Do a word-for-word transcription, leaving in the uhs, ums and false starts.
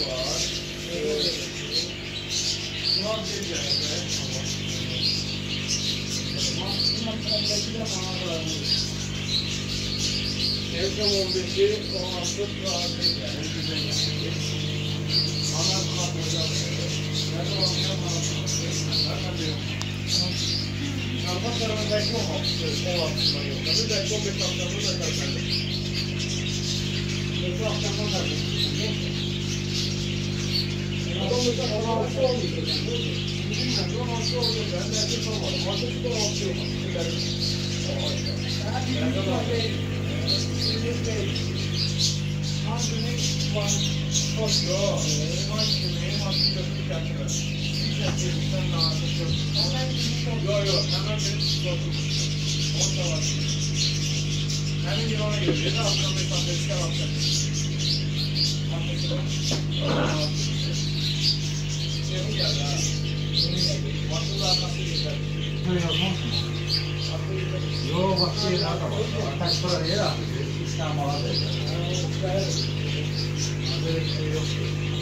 var. Sınav geleceğinde. Evkem on beşi, on altı rahatlık yani. Ana kapıdan. Ben de olacağım anasını. Ben de diyorum. Arpa tarafındaki o hapsı, o hapsına yok. Bir de çok bir kaplarını da kalmadı. Bu hapsına da kalmadı. Adamlıkta on altı olmuyor. Bilmiyorum, on altı oluyor. Ben de erkek olmadım. Artık da on altı yok. Ben de bakayım. Hanginin var? Çok yok. Hanginin hanginin yapıyor? Bir yapıyorsan lazım yok. Yok yok. Hemen benim sportum. Onda var. Hemen bir ona geliyor. Ne yapacağım? Bir tane bir şey yapacağım. Şey geldi ha. Vakılı arkası güzel. Ne yapıyorsun? Yok bak şey daha da var. Taş para yer abi. İslam alanı. Böyle bir şey yok.